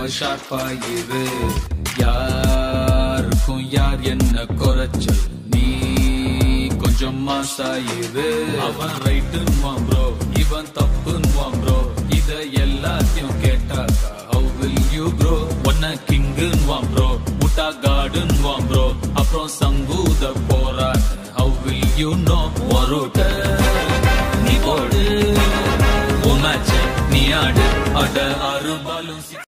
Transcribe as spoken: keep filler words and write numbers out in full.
ஷார்ப்பா இரு. யாருக்கும் யார் என்ன குறைச்சல், நீ கொஞ்சம் மாசாயிரு. அவன் ரைட்டுன்னுவான் ப்ரோ, இவன் தப்புன்னுவான் ப்ரோ. இத எல்லாத்தையும் கேட்டாக்கா how will you bro? ஒன்ன கிங்குன்னுவான் ப்ரோ, முட்டா காடுன்னுவான் ப்ரோ. அப்புறம் சங்கூத போறான் how will you know? ஒருட்ட நீ போடு, உன் மேட்ச நீ ஆடு. அட ஆறு பாலும்